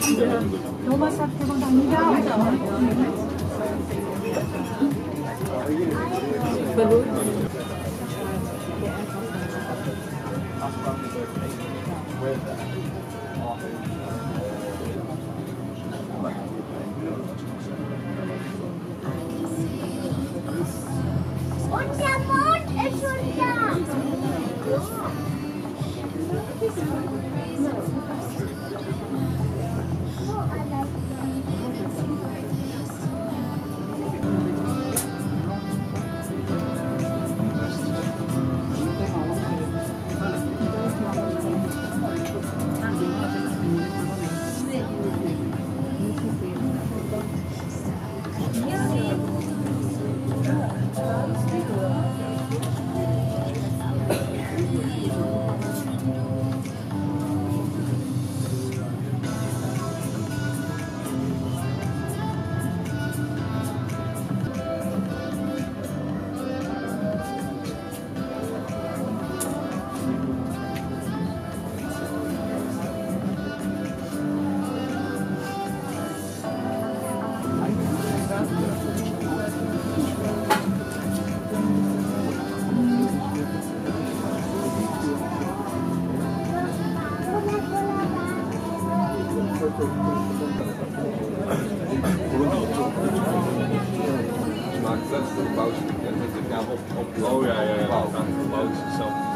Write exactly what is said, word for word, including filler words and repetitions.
Thomas hat gewonnen. Und der Mond ist schon da. Ze maakt zes gebouwd en met de op op. Oh ja, ja, ja. Gebouwd zelf.